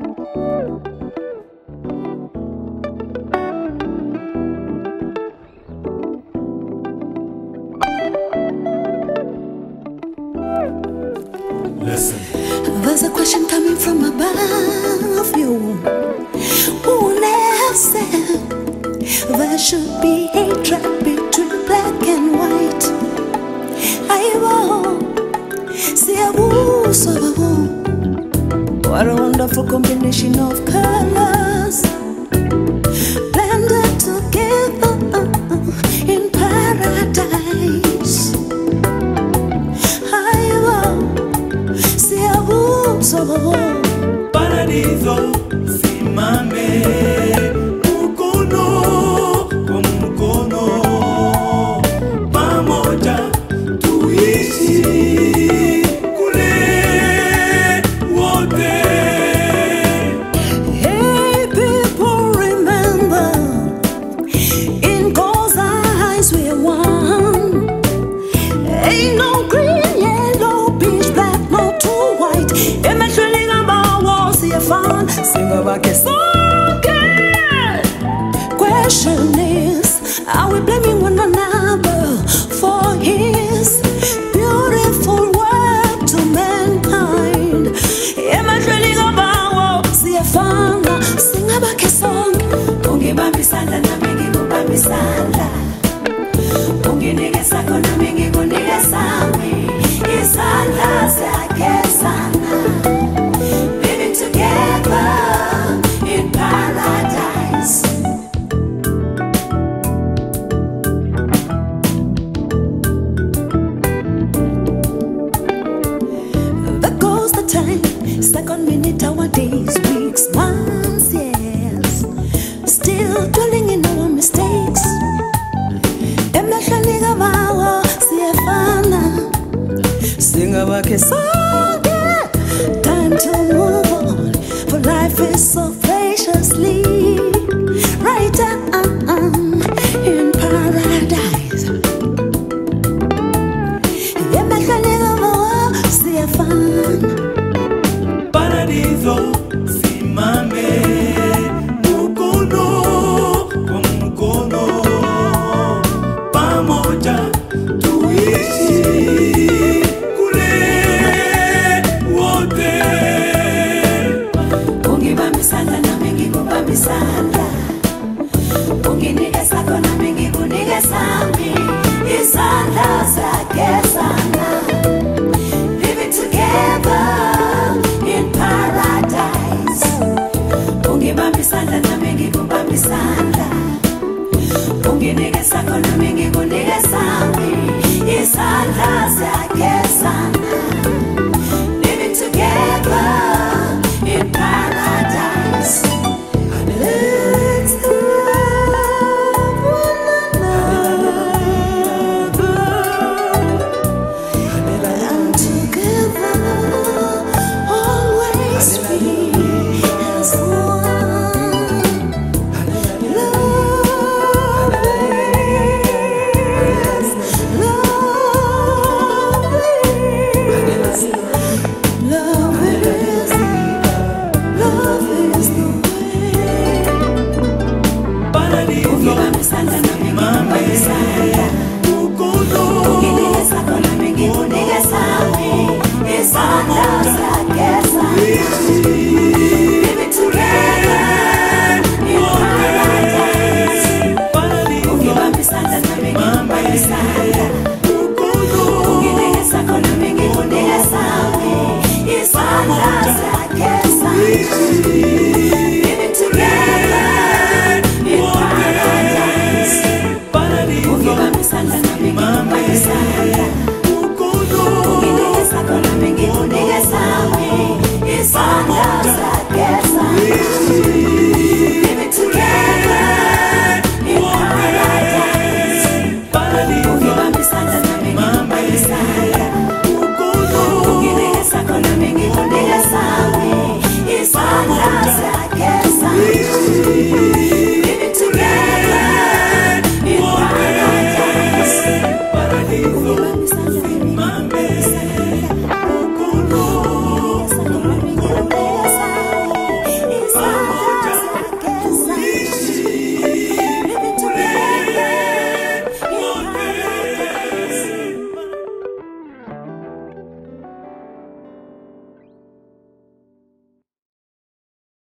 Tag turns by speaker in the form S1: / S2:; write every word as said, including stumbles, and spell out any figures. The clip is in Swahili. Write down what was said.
S1: Listen.
S2: There's a question coming from above you. Who would have said there should be hatred between black and white? I won't see a so what a wonderful combination of colors blended together in paradise. I won't see a so
S1: Paradiso simame mukono kwa mukono pamoja tuishi kule wote.
S2: Hey people, remember in God's eyes we're one. Ain't no green, yellow, peach, black, no too white. Imagining about walls here fun. Sing about a song. Question is, are we blaming one another for his beautiful work to mankind? Imagining about walls here fun. Sing about a song. Ungi bambi sanda na mingi kubambi sanda. Ungi nige sako na mingi kunige sami. Isanda sake sana. Living together in paradise. There goes the time, second minute, hour, days, weeks, months, years. Still dwelling in our mistakes. Sing about a song, yeah. Time to move on, for life is so graciously right um, in paradise. Yeah, make a little more, see a fun.
S1: Paradiso simame mukono kwa mukono pamoja tuishi kule wote.
S2: Ungi bambi sanda na mingi kubambi sanda. Ungi nige sako na mingi kunige sami. Isanda sake sana. Living together in paradise. Ungi bambi sanda na mingi kubambi sanda. Ungi nige sako na mingi kunige sami. Isanda sake sana. Living together in paradise. Let's love one another and together always be as one. Love is, love is, love is, love is the way.
S1: Paradiso simame mukono
S2: Living together in paradise.
S1: pamoja tuishi